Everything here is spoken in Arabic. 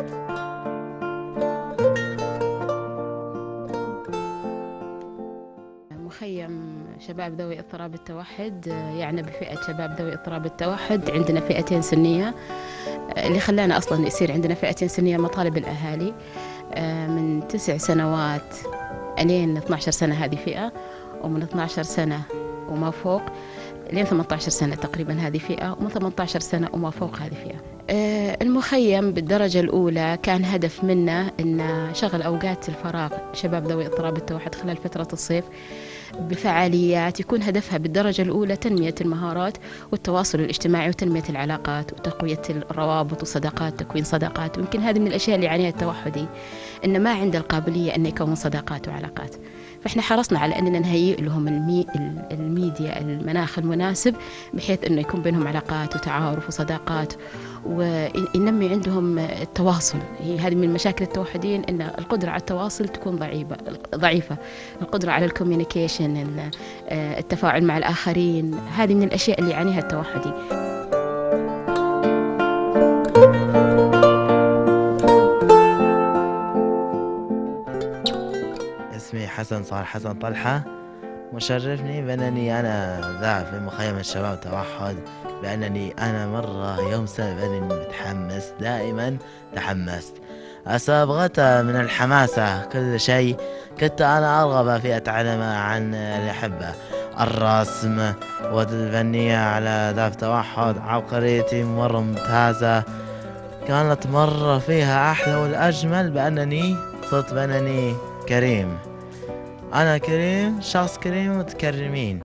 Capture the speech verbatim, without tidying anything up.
مخيم شباب ذوي اضطراب التوحد يعني بفئة شباب ذوي اضطراب التوحد. عندنا فئتين سنية، اللي خلانا أصلا يصير عندنا فئتين سنية مطالب الأهالي من تسع سنوات لين اثني عشر سنة هذه فئة، ومن اثني عشر سنة وما فوق لين ثمانية عشر سنة تقريبا هذه فئة، ومن ثمانية عشر سنة وما فوق هذه فئة. المخيم بالدرجة الأولى كان هدف منه أن شغل أوقات الفراغ شباب ذوي اضطراب التوحد خلال فترة الصيف بفعاليات يكون هدفها بالدرجة الأولى تنمية المهارات والتواصل الاجتماعي وتنمية العلاقات وتقوية الروابط والصداقات، تكوين صداقات. ويمكن هذه من الأشياء اللي يعانيها التوحدي، إن ما عنده القابلية أن يكون صداقات وعلاقات. فإحنا حرصنا على أننا نهيئ لهم المي... الميديا المناخ المناسب بحيث أنه يكون بينهم علاقات وتعارف وصداقات، وينمي عندهم التواصل. هي هذه من مشاكل التوحدين، أن القدرة على التواصل تكون ضعيفة ضعيفة القدرة على الكوميونيكيشن، التفاعل مع الآخرين، هذه من الأشياء اللي يعانيها التوحدي. اسمي حسن صالح حسن طلحة. مشرفني بأنني أنا ذا في مخيم الشباب التوحد، بأنني أنا مرة يوم سنة بأنني متحمس، دائما تحمست. أصابغته من الحماسة كل شيء. كنت أنا أرغب في أتعلم عن اللي أحبه، الرسم والفنية على ذا التوحد. عبقريتي مرة ممتازة، كانت مرة فيها أحلى والأجمل بأنني صرت بأنني كريم. أنا كريم، شخص كريم ومتكرمين.